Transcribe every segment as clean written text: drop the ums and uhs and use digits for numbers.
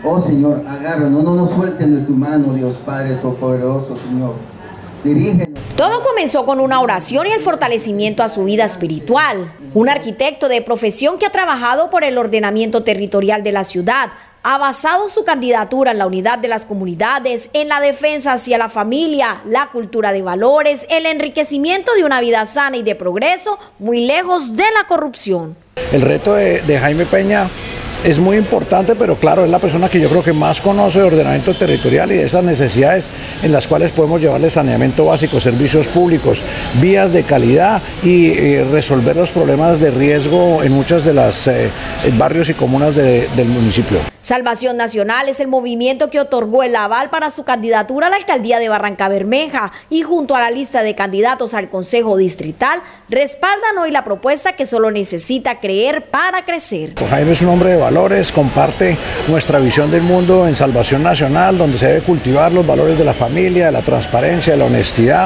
Oh Señor, agárranos, no nos suelten de tu mano, Dios Padre Todopoderoso, Señor. Dirígenos. Todo comenzó con una oración y el fortalecimiento a su vida espiritual. Un arquitecto de profesión que ha trabajado por el ordenamiento territorial de la ciudad ha basado su candidatura en la unidad de las comunidades, en la defensa hacia la familia, la cultura de valores, el enriquecimiento de una vida sana y de progreso, muy lejos de la corrupción. El reto de Jaime Peña es muy importante, pero claro, es la persona que yo creo que más conoce de ordenamiento territorial y de esas necesidades en las cuales podemos llevarle saneamiento básico, servicios públicos, vías de calidad y resolver los problemas de riesgo en muchos de los barrios y comunas del municipio. Salvación Nacional es el movimiento que otorgó el aval para su candidatura a la alcaldía de Barrancabermeja y junto a la lista de candidatos al Consejo Distrital respaldan hoy la propuesta que solo necesita creer para crecer. Jaime es un hombre de valores, comparte nuestra visión del mundo en Salvación Nacional, donde se debe cultivar los valores de la familia, de la transparencia, de la honestidad,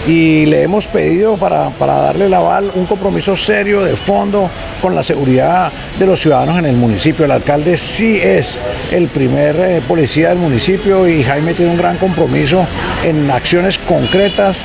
y le hemos pedido para darle el aval un compromiso serio de fondo con la seguridad de los ciudadanos en el municipio. El alcalde sí es el primer policía del municipio y Jaime tiene un gran compromiso en acciones concretas,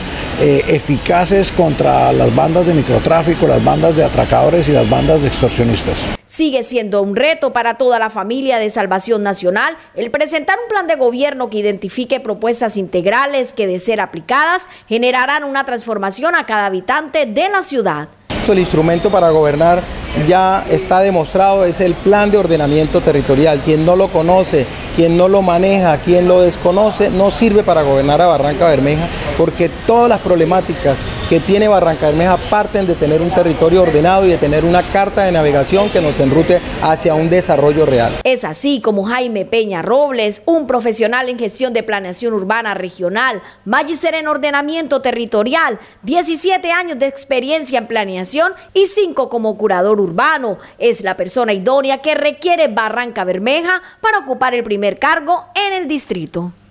eficaces contra las bandas de microtráfico, las bandas de atracadores y las bandas de extorsionistas. Sigue siendo un reto para toda la familia de Salvación Nacional el presentar un plan de gobierno que identifique propuestas integrales que, de ser aplicadas, generarán una transformación a cada habitante de la ciudad. El instrumento para gobernar ya está demostrado, es el plan de ordenamiento territorial. Quien no lo conoce, quien no lo maneja, quien lo desconoce, no sirve para gobernar a Barrancabermeja, porque todas las problemáticas que tiene Barrancabermeja parten de tener un territorio ordenado y de tener una carta de navegación que nos enrute hacia un desarrollo real. Es así como Jaime Peña Robles, un profesional en gestión de planeación urbana regional, magíster en ordenamiento territorial, 17 años de experiencia en planeación y 5 como curador urbano, es la persona idónea que requiere Barrancabermeja para ocupar el primer cargo en el distrito.